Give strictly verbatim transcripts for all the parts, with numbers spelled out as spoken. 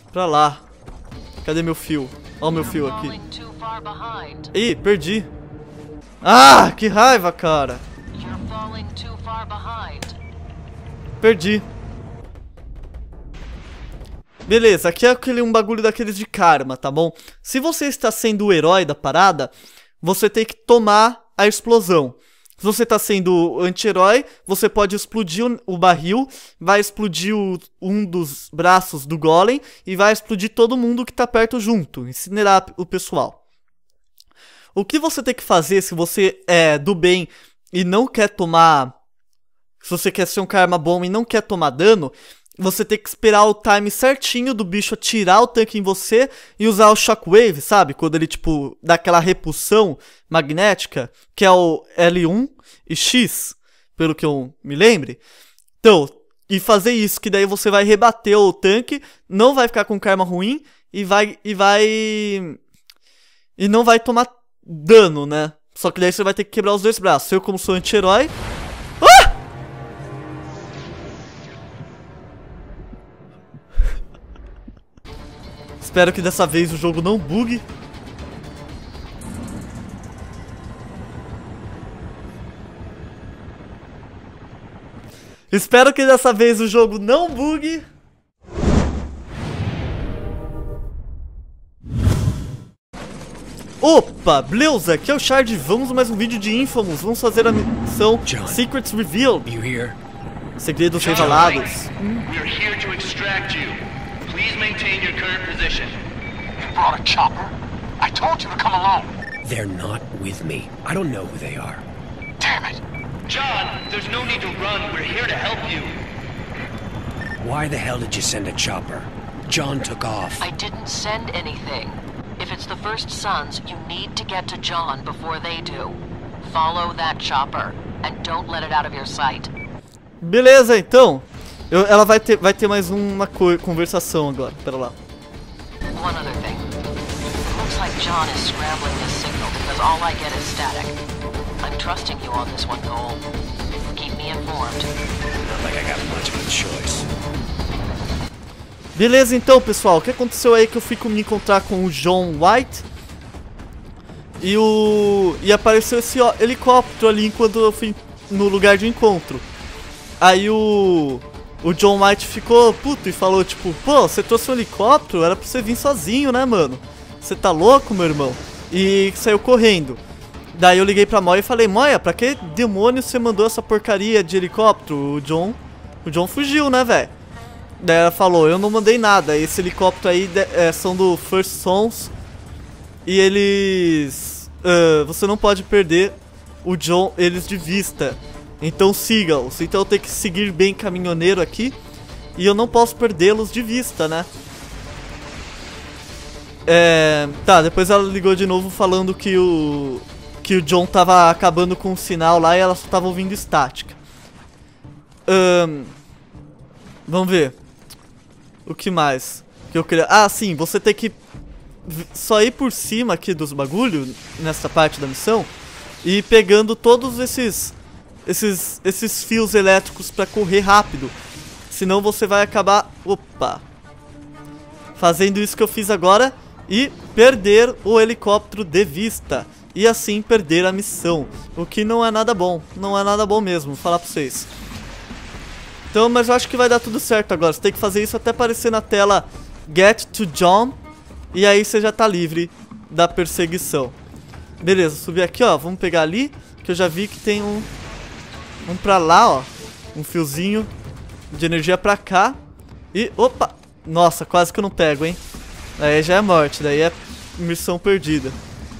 Pra lá. Cadê meu fio? Ó o meu fio aqui. Ih, perdi. Ah, que raiva, cara. Perdi. Beleza, aqui é aquele, um bagulho daqueles de karma, tá bom? Se você está sendo o herói da parada, você tem que tomar a explosão. Se você está sendo anti-herói, você pode explodir o, o barril, vai explodir o, um dos braços do golem e vai explodir todo mundo que está perto junto, incinerar o pessoal. O que você tem que fazer se você é do bem e não quer tomar... Se você quer ser um karma bom e não quer tomar dano... Você tem que esperar o time certinho do bicho atirar o tanque em você e usar o Shockwave, sabe? Quando ele, tipo, dá aquela repulsão magnética, que é o L um e X, pelo que eu me lembre. Então, e fazer isso, que daí você vai rebater o tanque, não vai ficar com karma ruim e vai... E vai... E não vai tomar dano, né? Só que daí você vai ter que quebrar os dois braços. Eu, como sou anti-herói... Ah! Espero que dessa vez o jogo não bugue. Espero que dessa vez o jogo não bugue. Opa, beleza, aqui é o Shard. Vamos a mais um vídeo de Infamous. Vamos fazer a missão John, Secrets Revealed. Segredos John, revelados. We're here to extract you. Please maintain your current position. You brought a chopper? I told you to come alone. They're not with me. I don't know who they are. Damn it. John, there's no need to run. We're here to help you. Why the hell did you send a chopper? John took off. I didn't send anything. If it's the First Sons, you need to get to John before they do. Follow that chopper and don't let it out of your sight. Beleza, então. Eu, ela vai ter, vai ter mais uma conversação agora. Pera lá. One other thing. Looks like John is scrambling this signal because all I get is static. I'm trusting you on this one, Cole. Keep me informed. Not like I got much of a choice. Beleza, então, pessoal. O que aconteceu aí que eu fui me encontrar com o John White e o e apareceu esse ó, helicóptero ali enquanto eu fui no lugar de encontro. Aí o O John White ficou puto e falou tipo, pô, você trouxe um helicóptero, era pra você vir sozinho, né, mano? Você tá louco, meu irmão? E saiu correndo. Daí eu liguei pra Moya e falei, Moya, pra que demônio você mandou essa porcaria de helicóptero? O John, o John fugiu, né, velho? Daí ela falou, eu não mandei nada, esse helicóptero aí é, são do First Sons. E eles... Uh, você não pode perder o John, eles de vista. Então siga-os. Então eu tenho que seguir bem caminhoneiro aqui. E eu não posso perdê-los de vista, né? É... Tá, depois ela ligou de novo falando que o... Que o John tava acabando com o sinal lá e ela só tava ouvindo estática. Um... Vamos ver. O que mais? Que eu queria... Ah, sim, você tem que só ir por cima aqui dos bagulho nessa parte da missão e ir pegando todos esses... Esses, esses fios elétricos pra correr rápido. Senão você vai acabar... Opa! Fazendo isso que eu fiz agora e perder o helicóptero de vista. E assim perder a missão. O que não é nada bom. Não é nada bom mesmo, vou falar pra vocês. Então, mas eu acho que vai dar tudo certo agora. Você tem que fazer isso até aparecer na tela Get to John. E aí você já tá livre da perseguição. Beleza, subir aqui, ó. Vamos pegar ali. Que eu já vi que tem um... Um pra lá, ó. Um fiozinho de energia pra cá. E, opa! Nossa, quase que eu não pego, hein? Daí já é morte, daí é missão perdida.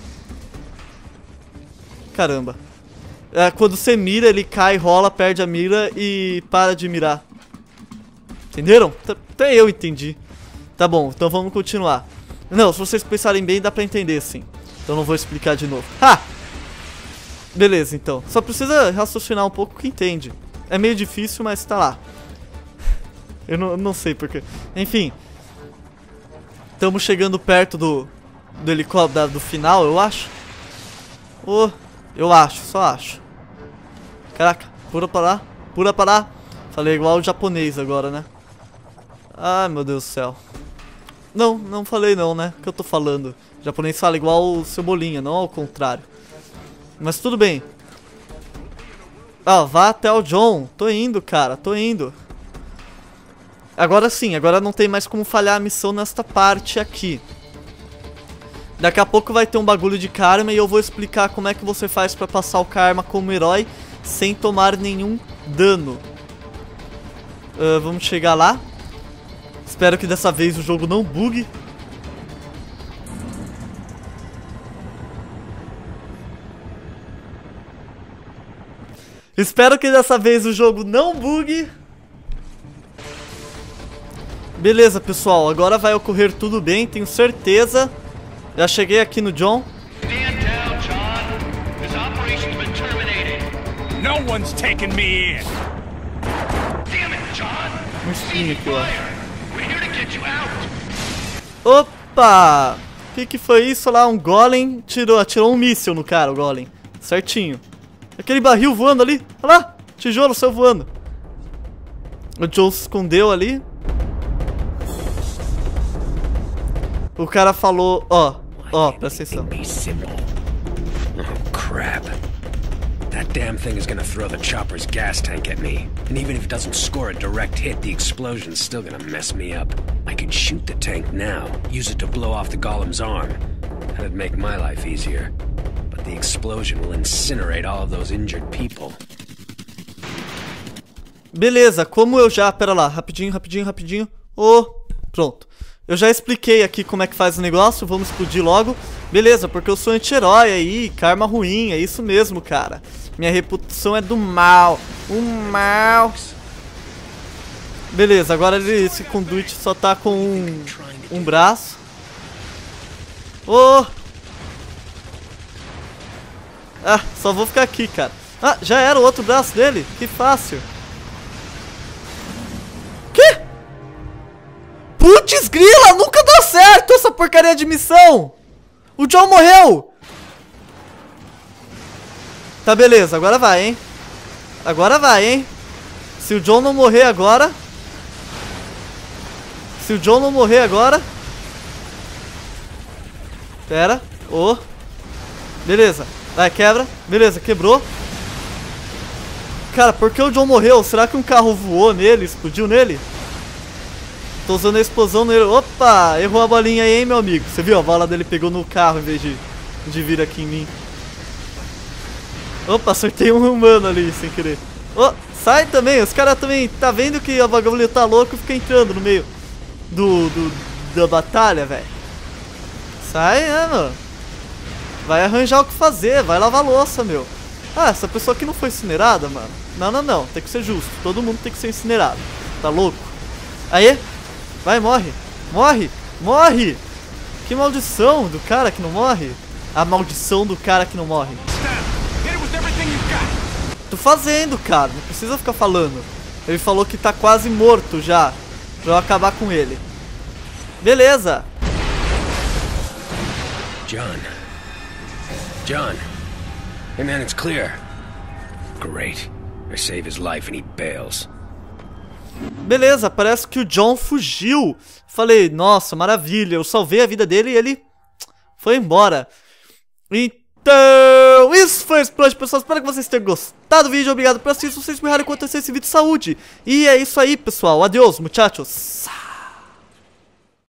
Caramba. É, quando você mira, ele cai, rola, perde a mira e para de mirar. Entenderam? Até eu entendi. Tá bom, então vamos continuar. Não, se vocês pensarem bem, dá pra entender sim. Então não vou explicar de novo. Ha! Beleza, então. Só precisa raciocinar um pouco que entende. É meio difícil, mas tá lá. Eu não, não sei porquê. Enfim. Estamos chegando perto do, do helicóptero, do final, eu acho. Oh, eu acho, só acho. Caraca, pula pra lá, pula pra lá. Falei igual o japonês agora, né? Ai, meu Deus do céu. Não, não falei não, né? O que eu tô falando? O japonês fala igual o Cebolinha, não ao contrário. Mas tudo bem. Ah, vá até o John. Tô indo, cara, tô indo. Agora sim, agora não tem mais como falhar a missão nesta parte aqui. Daqui a pouco vai ter um bagulho de karma e eu vou explicar como é que você faz pra passar o karma como herói sem tomar nenhum dano. Uh, vamos chegar lá. Espero que dessa vez o jogo não bugue. Espero que dessa vez o jogo não bugue. Beleza, pessoal, agora vai ocorrer tudo bem, tenho certeza. Já cheguei aqui no John. Stand down, John. This operation's been terminated. No one's taking me in. Damn it, John. Um espinho aqui, ó. We're here to get you out. Opa! O que que foi isso lá? Um golem tirou, atirou um míssil no cara, o golem. Certinho. Aquele barril voando ali. Olha lá, tijolo saiu voando. O John se escondeu ali. O cara falou, ó, ó, presta atenção. Be simple. Oh, crap. That damn thing is gonna throw the chopper's gas tank at me. And even if it doesn't score a direct hit, the explosion's still gonna mess me up. I could shoot the tank now, use it to blow off the golem's arm. That'd make my life easier. But the explosion will incinerate all of those injured people. Beleza, como eu já... Pera lá, rapidinho, rapidinho, rapidinho. Oh, pronto. Eu já expliquei aqui como é que faz o negócio, vamos explodir logo. Beleza, porque eu sou anti-herói aí, karma ruim, é isso mesmo, cara. Minha reputação é do mal, o mal. Beleza, agora ele, esse conduit só tá com um, um braço. Oh! Ah, só vou ficar aqui, cara. Ah, já era o outro braço dele, que fácil. Que? Putz grila, nunca deu certo essa porcaria de missão. O John morreu. Tá, beleza, agora vai, hein. Agora vai, hein. Se o John não morrer agora. Se o John não morrer agora. Pera, oh. Beleza, vai, quebra. Beleza, quebrou. Cara, por que o John morreu? Será que um carro voou nele, explodiu nele? Tô usando a explosão nele. Opa, errou a bolinha aí, hein, meu amigo. Você viu? A bola dele pegou no carro em vez de, de vir aqui em mim. Opa, acertei um humano ali sem querer. Oh, sai também. Os caras também... Tá vendo que a vagabunda tá louco e fica entrando no meio do, do da batalha, velho. Sai, né, mano? Vai arranjar o que fazer. Vai lavar louça, meu. Ah, essa pessoa aqui não foi incinerada, mano. Não, não, não. Tem que ser justo. Todo mundo tem que ser incinerado. Tá louco? Aí... Vai, morre, morre, morre. Que maldição do cara que não morre. A maldição do cara que não morre. Tô fazendo, cara, não precisa ficar falando. Ele falou que tá quase morto já, pra eu acabar com ele. Beleza. John. John. Hey man, it's clear. Great. I save his life and he bails. Beleza, parece que o John fugiu. Falei, nossa, maravilha. Eu salvei a vida dele e ele foi embora. Então, isso foi isso por hoje, pessoal. Espero que vocês tenham gostado do vídeo. Obrigado por assistir. Se vocês me enquanto esse vídeo, saúde. E é isso aí, pessoal. Adeus, muchachos.